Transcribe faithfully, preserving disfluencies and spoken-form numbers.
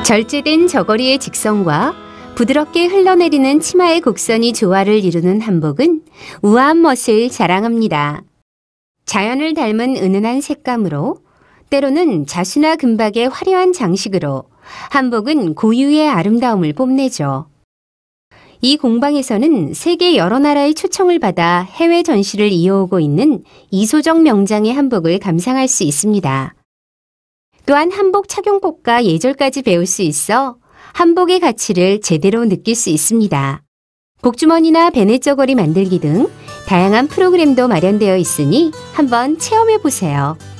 절제된 저고리의 직선과 부드럽게 흘러내리는 치마의 곡선이 조화를 이루는 한복은 우아한 멋을 자랑합니다. 자연을 닮은 은은한 색감으로, 때로는 자수나 금박의 화려한 장식으로 한복은 고유의 아름다움을 뽐내죠. 이 공방에서는 세계 여러 나라의 초청을 받아 해외 전시를 이어오고 있는 이소정 명장의 한복을 감상할 수 있습니다. 또한 한복 착용법과 예절까지 배울 수 있어 한복의 가치를 제대로 느낄 수 있습니다. 복주머니나 베넷저고리 만들기 등 다양한 프로그램도 마련되어 있으니 한번 체험해 보세요.